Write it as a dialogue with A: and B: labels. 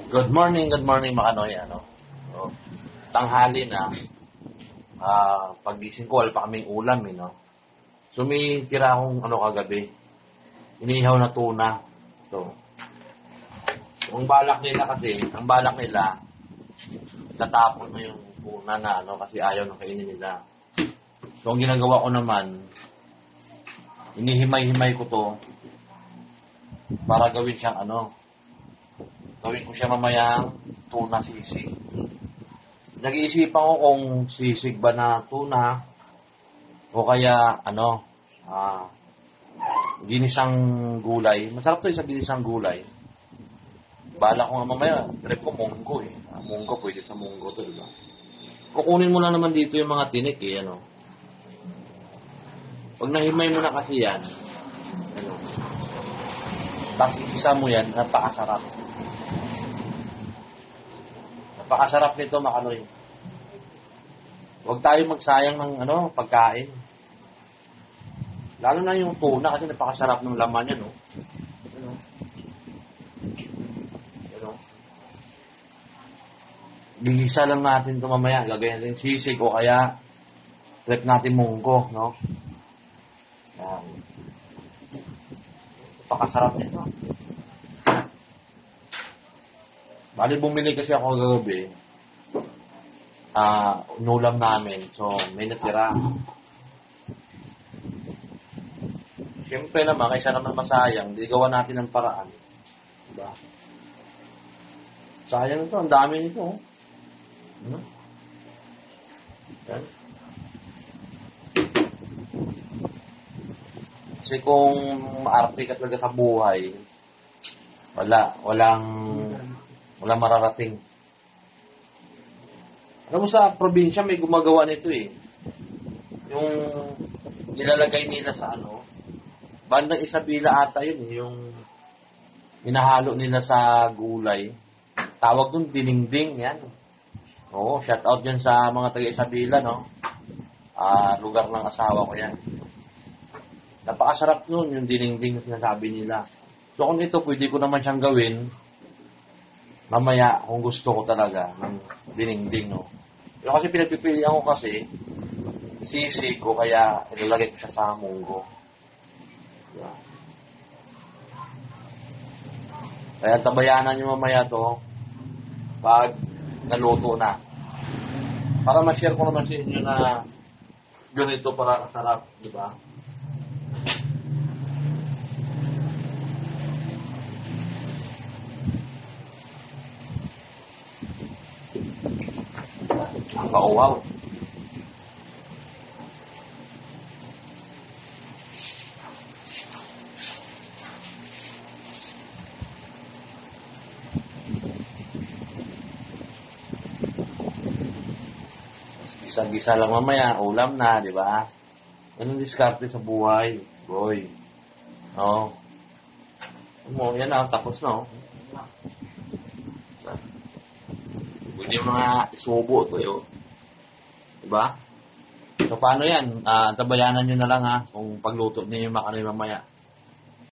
A: Good morning mga Kanoy. So, tanghali na. Pagising ko, wala pa kaming ulam, no? So, may tira akong kagabi. Inihaw na tuna. So, ang balak nila, tatapon na yung tuna na, kasi ayaw na kainin nila. So, ang ginagawa ko naman, inihimay-himay ko to para gawin siyang gawin ko siya mamayang tuna sisig. Nag-iisipan ko kung sisig ba na tuna o kaya ginisang gulay. Masarap to sa ginisang gulay. Bala ko nga mamaya, trip ko munggo eh. Munggo, pwede sa munggo to, diba? Kukunin mo na naman dito yung mga tinik eh, Pag nahimay mo na kasi yan, tapos isa mo yan, napakasarap. Napakasarap nito, mga Kanoy. Huwag tayo magsayang ng pagkain. Lalo na yung tuna kasi napakasarap ng laman yan, Gigisa lang natin ito mamaya. Lagay natin sisig o kaya trip natin munggo, Yan. Napakasarap nito. Bali, bumili kasi ako kagabi. Unulam namin. So, may natira. Siyempre naman, kaysa naman masayang, di gawa natin ng paraan. Diba? Sayang ito. Ang dami nito. Yan. Kasi kung maarte ka talaga sa buhay, walang mararating. Alam mo, sa probinsya may gumagawa nito eh. Yung nilalagay nila sa bandang Isabela ata yun eh, yung hinahalo nila sa gulay. Tawag dun diningding, yan. Oo, shout out yan sa mga taga Isabela, lugar ng asawa ko yan. Napakasarap nun, yung diningding na sinasabi nila. So kung ito, pwede ko naman siyang gawin mamaya kung gusto ko talaga ng diningding, Pero kasi pinagpipilian ko kasi sisig ko, kaya ilalagay ko siya sa munggo. Diba? Kaya tabayanan nyo mamaya to pag naluto na. Para ma-share ko naman sa inyo na ganito para kasarap, di ba? Oh, wow. Gisa-gisa lang mamaya, ulam na, di ba? Anong diskarte sa buhay? Boy. Yan na, tapos na, Pwede mga isubo ito, Diba? So, paano yan? Tabayanan nyo na lang, kung pagluto niyo yung Kanoy mamaya.